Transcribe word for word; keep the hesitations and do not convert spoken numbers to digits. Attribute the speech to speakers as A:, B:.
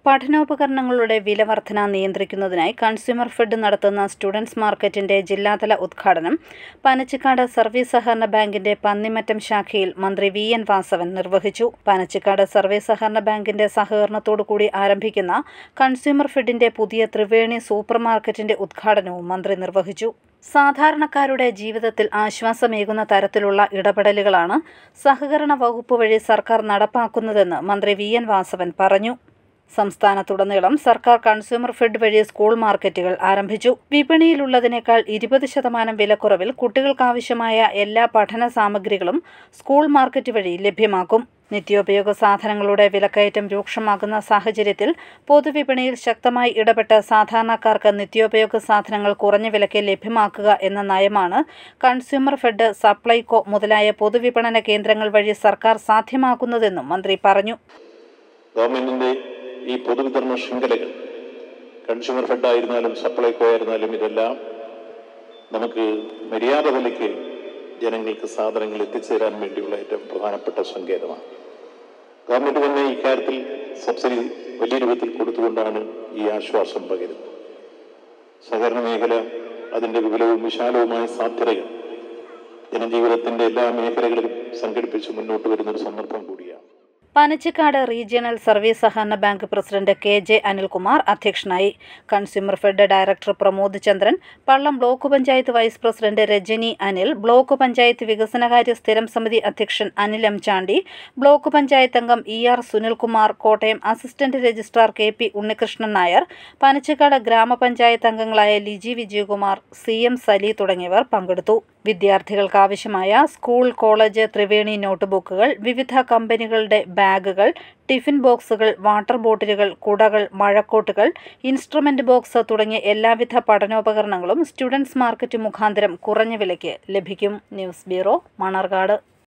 A: പഠനോപകരണങ്ങളുടെ വില വർധന നിയന്ത്രിക്കുന്നതിനായി കൺസ്യൂമർ ഫെഡ് നടത്തുന്ന സ്റ്റുഡൻസ് മാർക്കറ്റിന്റെ ജില്ലാതല ഉദ്ഘാടനം പനച്ചിക്കാട് സർവീസ് സഹകരണ ബാങ്കിന്റെ പന്നിമറ്റം ശാഖയിൽ മന്ത്രി വി എൻ വാസവൻ നിർവഹിച്ചു. പനച്ചിക്കാട് സർവീസ് സഹകരണ ബാങ്കിന്റെ സഹകരണത്തോടുകൂടി ആരംഭിക്കുന്ന കൺസ്യൂമർ ഫെഡിന്റെ പുതിയ ത്രിവേണി സൂപ്പർ മാർക്കറ്റിന്റെ ഉദ്ഘാടനവും മന്ത്രി നിർവഹിച്ചു. സാധാരണക്കാരുടെ ജീവിതത്തിൽ ആശ്വാസമേകുന്ന തരത്തിലുള്ള ഇടപെടലുകളാണ് സഹകരണ വകുപ്പ് വഴി സർക്കാർ നടപ്പാക്കുന്നതെന്ന് മന്ത്രി വി എൻ വാസവൻ പറഞ്ഞു. സംസ്ഥാനത്തുടനീളം സർക്കാർ കൺസ്യൂമർ ഫെഡ് വഴി സ്കൂൾ മാർക്കറ്റുകൾ ആരംഭിച്ചു. വിപണിയിലുള്ളതിനേക്കാൾ ഇരുപത് ശതമാനം വിലക്കുറവിൽ കുട്ടികൾക്കാവശ്യമായ എല്ലാ പഠന സാമഗ്രികളും സ്കൂൾ മാർക്കറ്റ് വഴി ലഭ്യമാക്കും. നിത്യോപയോഗ സാധനങ്ങളുടെ വിലക്കയറ്റം രൂക്ഷമാകുന്ന സാഹചര്യത്തിൽ പൊതുവിപണിയിൽ ശക്തമായി ഇടപെട്ട് സാധാരണക്കാർക്ക് നിത്യോപയോഗ സാധനങ്ങൾ കുറഞ്ഞ വിലയ്ക്ക് ലഭ്യമാക്കുക എന്ന നയമാണ് കൺസ്യൂമർ ഫെഡ്, സപ്ലൈകോ മുതലായ പൊതുവിപണന കേന്ദ്രങ്ങൾ വഴി സർക്കാർ സാധ്യമാക്കുന്നതെന്നും മന്ത്രി പറഞ്ഞു.
B: ഈ പൊതുവിതരണ ശൃംഖലകൾ കൺസ്യൂമർ ഫെഡ് ആയിരുന്നാലും സപ്ലൈകോ ആയിരുന്നാലും ഇതെല്ലാം നമുക്ക് മര്യാദ വിലയ്ക്ക് ജനങ്ങൾക്ക് സാധനങ്ങൾ എത്തിച്ചേരാൻ വേണ്ടിയുള്ള ഏറ്റവും പ്രധാനപ്പെട്ട സങ്കേതമാണ്. ഗവൺമെന്റ് തന്നെ ഇക്കാര്യത്തിൽ സബ്സിഡി വലിയ രൂപത്തിൽ കൊടുത്തുകൊണ്ടാണ് ഈ ആശ്വാസം പകരുന്നത്. സഹകരണ മേഖല അതിൻ്റെ വിപുലവും വിശാലവുമായ സാധ്യതകൾ ജനജീവിതത്തിന്റെ എല്ലാ മേഖലകളിലും സംഘടിപ്പിച്ച് മുന്നോട്ട് വരുന്നൊരു സന്ദർഭം കൂടിയാണ്.
A: പനച്ചിക്കാട് റീജിയണൽ സർവീസ് സഹകരണ bank president K J Anilkumar അധ്യക്ഷനായി. Consumer fed director Pramod Chandran, Pallam block panchayat vice president Rajani Anil, block panchayat വികസനകാര്യ സ്ഥിരം സമിതി അധ്യക്ഷൻ അനിൽ എം ചാണ്ടി, ബ്ലോക്ക് പഞ്ചായത്ത് അംഗം E R Sunilkumar, Kottayam assistant registrar K P Unnikrishnan Nair, Panachikkad ഗ്രാമപഞ്ചായത്ത് അംഗങ്ങളായ ലിജി വിജയകുമാർ, സി എം സലി തുടങ്ങിയവർ പങ്കെടുത്തു. വിദ്യാർത്ഥികൾക്കാവശ്യമായ സ്കൂൾ, കോളേജ് ത്രിവേണി നോട്ട് ബുക്കുകൾ, വിവിധ കമ്പനികളുടെ ബാഗുകൾ, ടിഫിൻ ബോക്സുകൾ, വാട്ടർ ബോട്ടിലുകൾ, കുടകൾ, മഴക്കോട്ടുകൾ, ഇൻസ്ട്രുമെന്റ് ബോക്സ് തുടങ്ങിയ എല്ലാവിധ പഠനോപകരണങ്ങളും സ്റ്റുഡൻസ് മാർക്കറ്റ് മുഖാന്തരം കുറഞ്ഞ വിലയ്ക്ക് ലഭിക്കും. News bureau, Manarcad.